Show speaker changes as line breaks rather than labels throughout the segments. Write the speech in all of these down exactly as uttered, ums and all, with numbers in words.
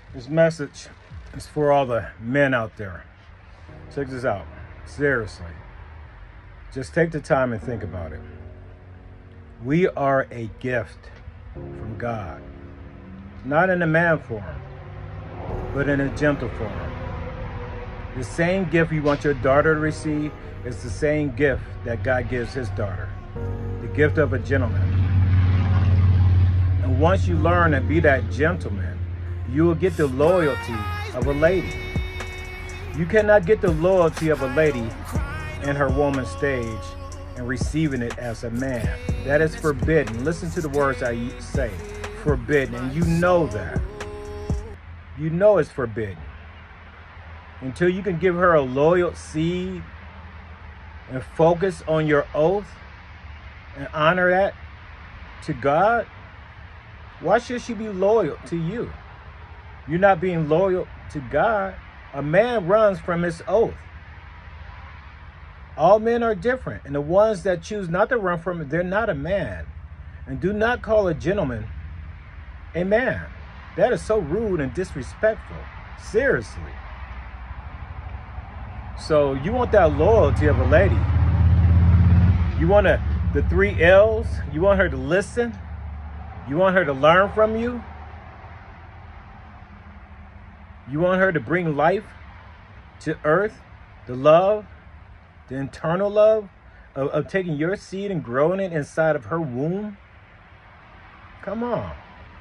This message is for all the men out there. Check this out. Seriously. Just take the time and think about it. We are a gift from God. Not in a man form, but in a gentle form. The same gift you want your daughter to receive is the same gift that God gives his daughter. The gift of a gentleman. And once you learn to be that gentleman, you will get the loyalty of a lady. You cannot get the loyalty of a lady in her woman stage and receiving it as a man. That is forbidden. Listen to the words I say. Forbidden. And you know that. You know it's forbidden. Until you can give her a loyal seed and focus on your oath and honor that to God, why should she be loyal to you? You're not being loyal to God. A man runs from his oath. All men are different, and the ones that choose not to run from it, they're not a man. And do not call a gentleman a man. That is so rude and disrespectful. Seriously. So you want that loyalty of a lady. You want a, the three L's. You want her to listen. You want her to learn from you. You want her to bring life to earth, the love, the internal love of, of taking your seed and growing it inside of her womb. Come on.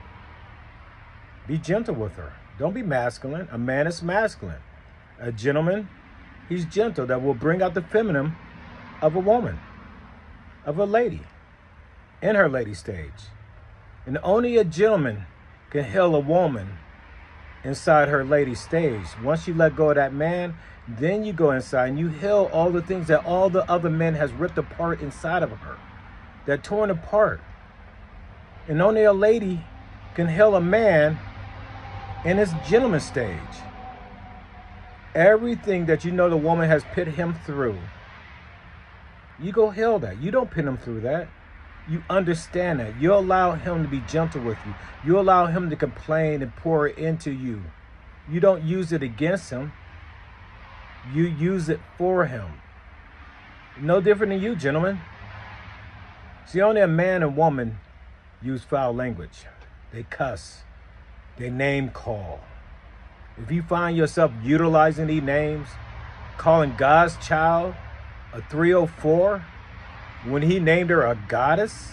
Be gentle with her. Don't be masculine. A man is masculine. A gentleman, he's gentle. That will bring out the feminine of a woman, of a lady, in her lady stage. And only a gentleman can heal a woman inside her lady stage. Once you let go of that man, then you go inside and you heal all the things that all the other men has ripped apart inside of her. They're torn apart. And only a lady can heal a man in his gentleman stage. Everything that you know the woman has put him through, you go heal that. You don't put him through that. You understand that. You allow him to be gentle with you. You allow him to complain and pour it into you. You don't use it against him. You use it for him. No different than you, gentlemen. See, only a man and woman use foul language. They cuss. They name call. If you find yourself utilizing these names, calling God's child a three oh four, when he named her a goddess,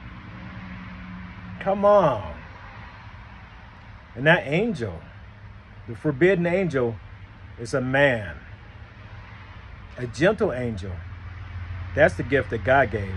come on. And that angel, the forbidden angel, is a man. A gentle angel. That's the gift that God gave.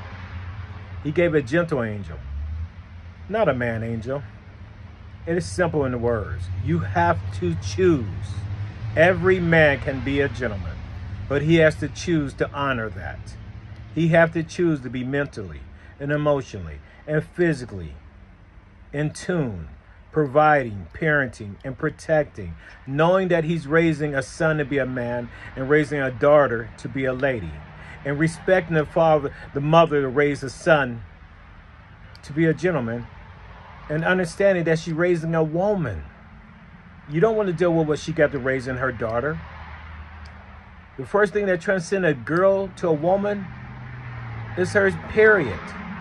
He gave a gentle angel, not a man angel. It is simple in the words. You have to choose. Every man can be a gentleman, but he has to choose to honor that. He has to choose to be mentally and emotionally and physically in tune, providing, parenting, and protecting, knowing that he's raising a son to be a man and raising a daughter to be a lady, and respecting the father, the mother to raise a son to be a gentleman, and understanding that she's raising a woman. You don't want to deal with what she got to raise in her daughter. The first thing that transcends a girl to a woman is her period.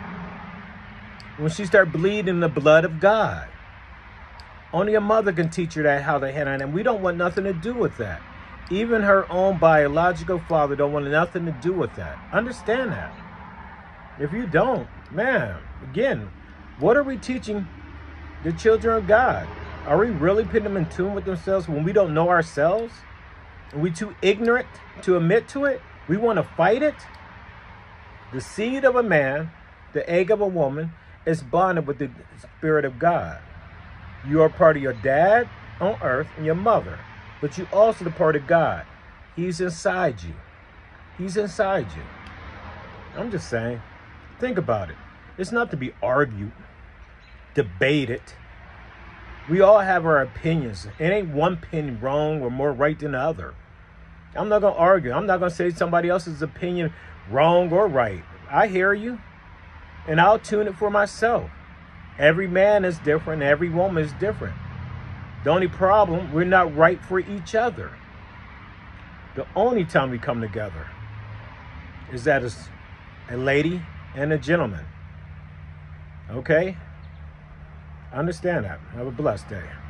When she starts bleeding the blood of God. Only a mother can teach her that, how to handle it, and we don't want nothing to do with that. Even her own biological father don't want nothing to do with that. Understand that. If you don't, man, again, what are we teaching the children of God? Are we really putting them in tune with themselves when we don't know ourselves? Are we too ignorant to admit to it? We want to fight it? The seed of a man, the egg of a woman, is bonded with the Spirit of God. You are part of your dad on earth and your mother, but you also the part of God. He's inside you. He's inside you. I'm just saying, think about it. It's not to be argued, debated. We all have our opinions. It ain't one opinion wrong or more right than the other. I'm not going to argue. I'm not going to say somebody else's opinion wrong or right. I hear you, and I'll tune it for myself. Every man is different. Every woman is different. The only problem, we're not right for each other. The only time we come together is that it's a lady and a gentleman. Okay? Understand that. Have a blessed day.